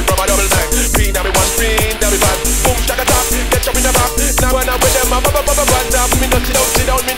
from a double time. Green, now me one green, now me bad. Boom, shaka top, get up in the back. Now when I'm with them, I'm up, up, up, up, up, up. Me no sit down, me